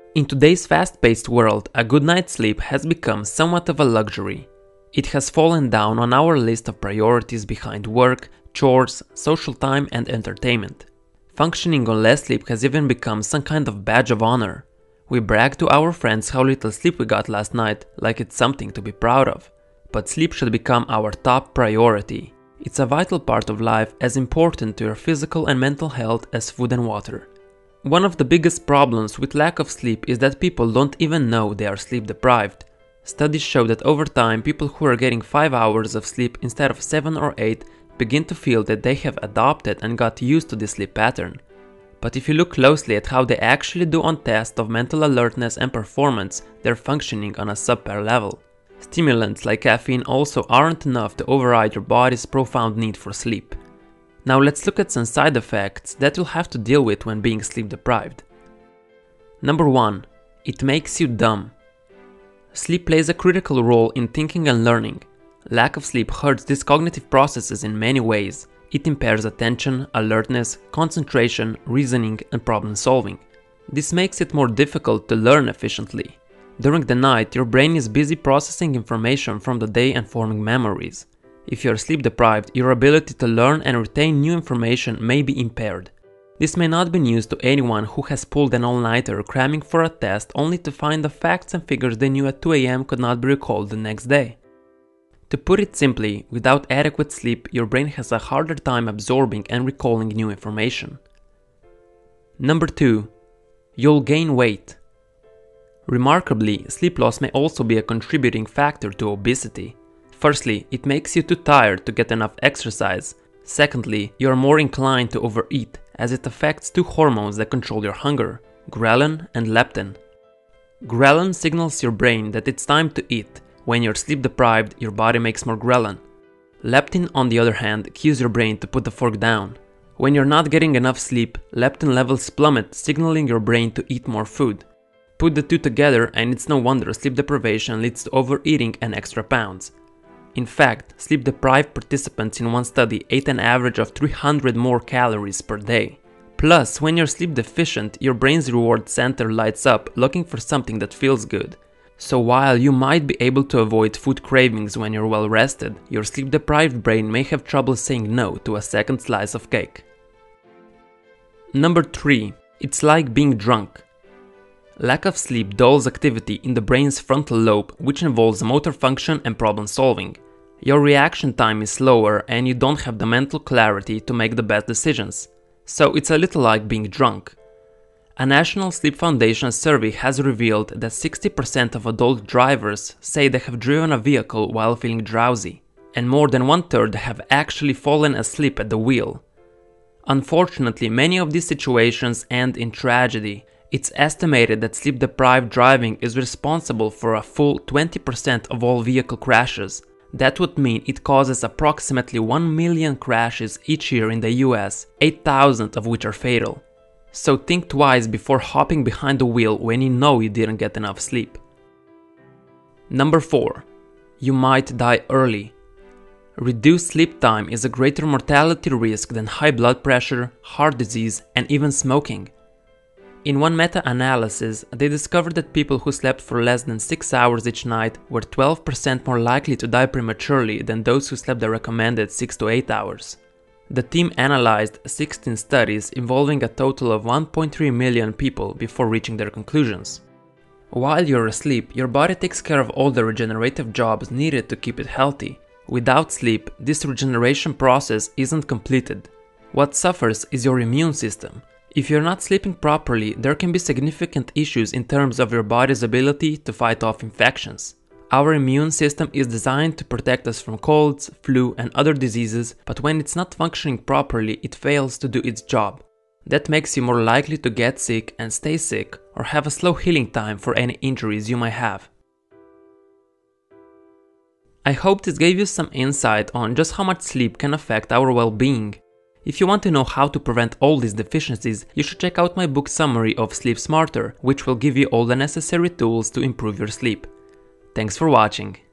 In today's fast-paced world, a good night's sleep has become somewhat of a luxury. It has fallen down on our list of priorities behind work, chores, social time, and entertainment. Functioning on less sleep has even become some kind of badge of honor. We brag to our friends how little sleep we got last night, like it's something to be proud of. But sleep should become our top priority. It's a vital part of life, as important to your physical and mental health as food and water. One of the biggest problems with lack of sleep is that people don't even know they are sleep deprived. Studies show that over time, people who are getting 5 hours of sleep instead of 7 or 8 begin to feel that they have adopted and got used to this sleep pattern. But if you look closely at how they actually do on tests of mental alertness and performance, they're functioning on a subpar level. Stimulants like caffeine also aren't enough to override your body's profound need for sleep. Now let's look at some side effects that you'll have to deal with when being sleep deprived. Number 1. It makes you dumb. Sleep plays a critical role in thinking and learning. Lack of sleep hurts these cognitive processes in many ways. It impairs attention, alertness, concentration, reasoning, and problem solving. This makes it more difficult to learn efficiently. During the night, your brain is busy processing information from the day and forming memories. If you are sleep deprived, your ability to learn and retain new information may be impaired. This may not be news to anyone who has pulled an all-nighter cramming for a test only to find the facts and figures they knew at 2 AM could not be recalled the next day. To put it simply, without adequate sleep, your brain has a harder time absorbing and recalling new information. Number 2. You'll gain weight. Remarkably, sleep loss may also be a contributing factor to obesity. Firstly, it makes you too tired to get enough exercise. Secondly, you are more inclined to overeat, as it affects two hormones that control your hunger, ghrelin and leptin. Ghrelin signals your brain that it's time to eat. When you're sleep deprived, your body makes more ghrelin. Leptin, on the other hand, cues your brain to put the fork down. When you're not getting enough sleep, leptin levels plummet, signaling your brain to eat more food. Put the two together and it's no wonder sleep deprivation leads to overeating and extra pounds. In fact, sleep-deprived participants in one study ate an average of 300 more calories per day. Plus, when you're sleep deficient, your brain's reward center lights up looking for something that feels good. So while you might be able to avoid food cravings when you're well rested, your sleep-deprived brain may have trouble saying no to a second slice of cake. Number 3. It's like being drunk. Lack of sleep dulls activity in the brain's frontal lobe, which involves motor function and problem solving. Your reaction time is slower and you don't have the mental clarity to make the best decisions. So it's a little like being drunk. A National Sleep Foundation survey has revealed that 60% of adult drivers say they have driven a vehicle while feeling drowsy, and more than 1/3 have actually fallen asleep at the wheel. Unfortunately, many of these situations end in tragedy. It's estimated that sleep-deprived driving is responsible for a full 20% of all vehicle crashes. That would mean it causes approximately 1 million crashes each year in the US, 8,000 of which are fatal. So think twice before hopping behind the wheel when you know you didn't get enough sleep. Number 4. You might die early. Reduced sleep time is a greater mortality risk than high blood pressure, heart disease, and even smoking. In one meta-analysis, they discovered that people who slept for less than 6 hours each night were 12% more likely to die prematurely than those who slept the recommended 6 to 8 hours. The team analyzed 16 studies involving a total of 1.3 million people before reaching their conclusions. While you're asleep, your body takes care of all the regenerative jobs needed to keep it healthy. Without sleep, this regeneration process isn't completed. What suffers is your immune system. If you're not sleeping properly, there can be significant issues in terms of your body's ability to fight off infections. Our immune system is designed to protect us from colds, flu, and other diseases, but when it's not functioning properly, it fails to do its job. That makes you more likely to get sick and stay sick, or have a slow healing time for any injuries you might have. I hope this gave you some insight on just how much sleep can affect our well-being. If you want to know how to prevent all these deficiencies, you should check out my book summary of Sleep Smarter, which will give you all the necessary tools to improve your sleep. Thanks for watching.